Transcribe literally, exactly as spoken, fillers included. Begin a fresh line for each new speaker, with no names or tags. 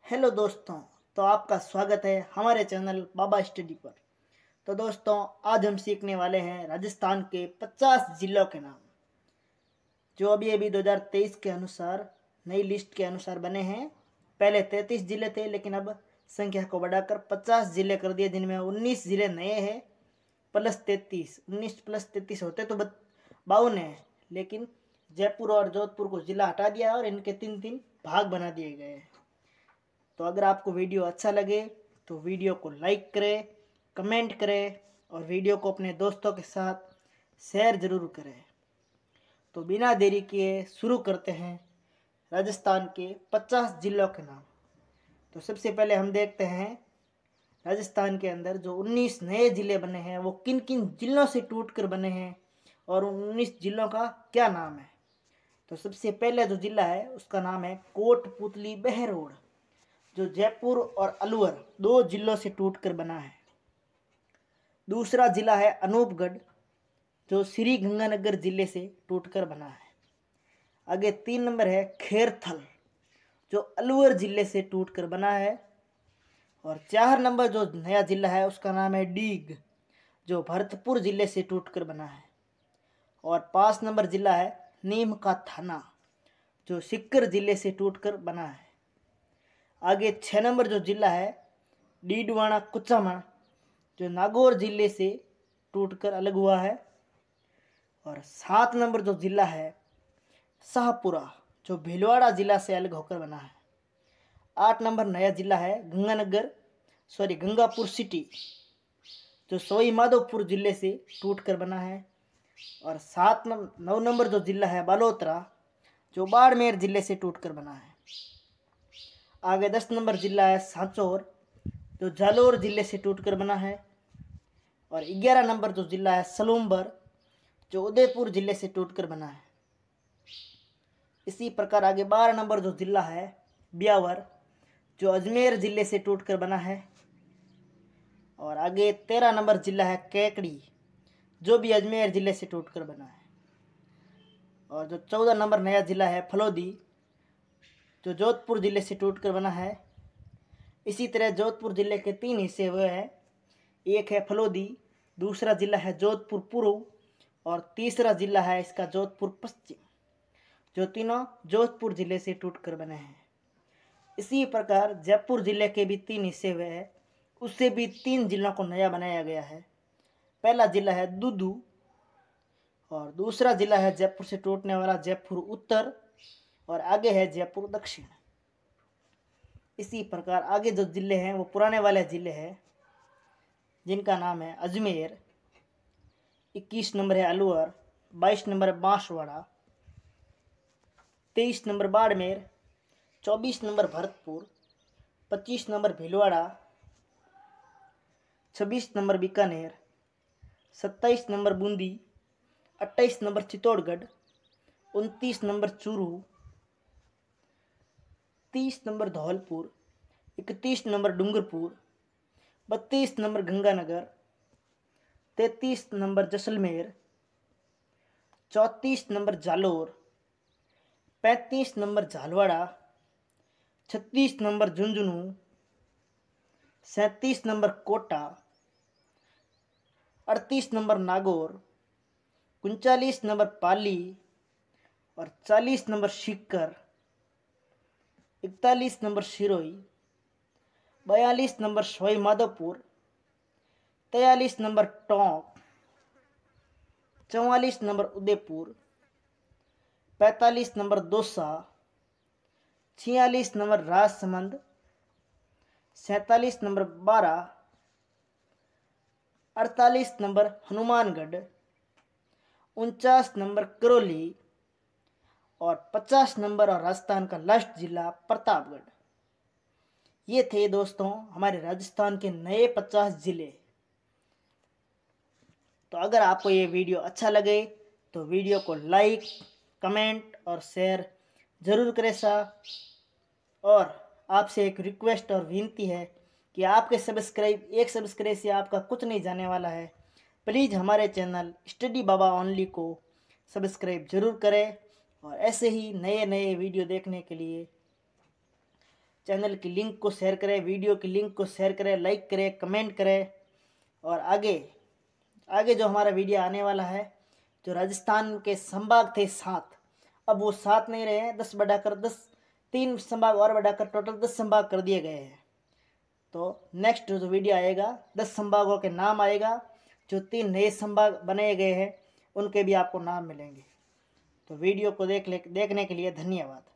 Hello दोस्तों, तो आपका स्वागत है हमारे चैनल बाबा स्टडी पर। तो दोस्तों, आज हम सीखने वाले हैं राजस्थान के पचास जिलों के नाम, जो अभी अभी दो हज़ार तेईस के अनुसार नई लिस्ट के अनुसार बने हैं। पहले तैंतीस जिले थे, लेकिन अब संख्या को बढ़ाकर पचास जिले कर दिए, जिनमें उन्नीस जिले नए हैं प्लस तैंतीस। उन्नीस प्लस तैंतीस होते तो बावन है, लेकिन जयपुर और जोधपुर को जिला हटा दिया और इनके तीन तीन भाग बना दिए गए हैं। तो अगर आपको वीडियो अच्छा लगे तो वीडियो को लाइक करें, कमेंट करें और वीडियो को अपने दोस्तों के साथ शेयर ज़रूर करें। तो बिना देरी किए शुरू करते हैं राजस्थान के पचास जिलों के नाम। तो सबसे पहले हम देखते हैं राजस्थान के अंदर जो उन्नीस नए ज़िले बने हैं वो किन किन जिलों से टूटकर बने हैं और उन उन्नीस जिलों का क्या नाम है। तो सबसे पहले जो ज़िला है उसका नाम है कोटपुतली बहरोड, जो जयपुर और अलवर दो जिलों से टूटकर बना है। दूसरा जिला है अनूपगढ़, जो श्री गंगानगर जिले से टूटकर बना है। आगे तीन नंबर है खेरथल, जो अलवर जिले से टूटकर बना है। और चार नंबर जो नया जिला है उसका नाम है डीग, जो भरतपुर जिले से टूटकर बना है। और पाँच नंबर जिला है नीम का थाना, जो सीकर जिले से टूटकर बना है। आगे छः नंबर जो जिला है डीडवाना कुचामन, जो नागौर जिले से टूटकर अलग हुआ है। और सात नंबर जो जिला है शाहपुरा, जो भीलवाड़ा जिला से अलग होकर बना है। आठ नंबर नया जिला है गंगानगर सॉरी गंगापुर सिटी, जो सवाई माधोपुर जिले से टूटकर बना है। और सात नंबर नौ नंबर जो जिला है बालोतरा, जो बाड़मेर जिले से टूटकर बना है। आगे दस नंबर जिला है सांचौर, जो जालोर जिले से टूटकर बना है। और ग्यारह नंबर जो जिला है सलूम्बर, जो उदयपुर जिले से टूटकर बना है। इसी प्रकार आगे बारह नंबर जो जिला है ब्यावर, जो अजमेर जिले से टूटकर बना है। और आगे तेरह नंबर जिला है केकड़ी, जो भी अजमेर जिले से टूटकर बना है। और जो चौदह नंबर नया जिला है फलोदी, जो जोधपुर जिले से टूटकर बना है। इसी तरह जोधपुर जिले के तीन हिस्से हुए हैं, एक है फलोदी, दूसरा जिला है जोधपुर पूर्व और तीसरा जिला है इसका जोधपुर पश्चिम, जो तीनों जोधपुर जिले से टूटकर बने हैं। इसी प्रकार जयपुर जिले के भी तीन हिस्से हुए हैं, उससे भी तीन जिलों को नया बनाया गया है। पहला जिला है दूदू और दूसरा जिला है जयपुर से टूटने वाला जयपुर उत्तर और आगे है जयपुर दक्षिण। इसी प्रकार आगे जो जिले हैं वो पुराने वाले जिले हैं, जिनका नाम है अजमेर, इक्कीस नंबर है अलवर, बाईस नंबर है बांसवाड़ा, तेईस नंबर बाड़मेर, चौबीस नंबर भरतपुर, पच्चीस नंबर भीलवाड़ा, छब्बीस नंबर बीकानेर, सत्ताईस नंबर बूंदी, अट्ठाईस नंबर चित्तौड़गढ़, उनतीस नंबर चूरू, तीस नंबर धौलपुर, इकतीस नंबर डूंगरपुर, बत्तीस नंबर गंगानगर, तैंतीस नंबर जैसलमेर, चौंतीस नंबर जालोर, पैंतीस नंबर झालवाड़ा, छत्तीस नंबर झुंझुनू, सैंतीस नंबर कोटा, अड़तीस नंबर नागौर, उनचालीस नंबर पाली और चालीस नंबर सीकर, इकतालीस नंबर सिरोही, बयालीस नंबर सवाई माधोपुर, तैंतालीस नंबर टोंक, चौवालीस नंबर उदयपुर, पैंतालीस नंबर दौसा, छियालीस नंबर राजसमंद, सैंतालीस नंबर बारा, अड़तालीस नंबर हनुमानगढ़, उनचास नंबर करौली और पचास नंबर और राजस्थान का लास्ट जिला प्रतापगढ़। ये थे दोस्तों हमारे राजस्थान के नए पचास जिले। तो अगर आपको ये वीडियो अच्छा लगे तो वीडियो को लाइक, कमेंट और शेयर ज़रूर करें साहब। और आपसे एक रिक्वेस्ट और विनती है कि आपके सब्सक्राइब एक सब्सक्राइब से आपका कुछ नहीं जाने वाला है। प्लीज़ हमारे चैनल स्टडी बाबा ओनली को सब्सक्राइब ज़रूर करें और ऐसे ही नए नए वीडियो देखने के लिए चैनल की लिंक को शेयर करें, वीडियो की लिंक को शेयर करें, लाइक करें, कमेंट करें। और आगे आगे जो हमारा वीडियो आने वाला है, जो राजस्थान के संभाग थे सात, अब वो सात नहीं रहे हैं, दस बढ़ाकर दस, तीन संभाग और बढ़ाकर टोटल दस संभाग कर दिए गए हैं। तो नेक्स्ट जो वीडियो आएगा दस संभागों के नाम आएगा, जो तीन नए संभाग बनाए गए हैं उनके भी आपको नाम मिलेंगे। तो वीडियो को देख ले देखने के लिए धन्यवाद।